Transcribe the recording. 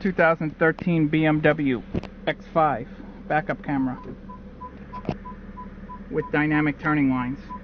2013 BMW X5 backup camera with dynamic turning lines.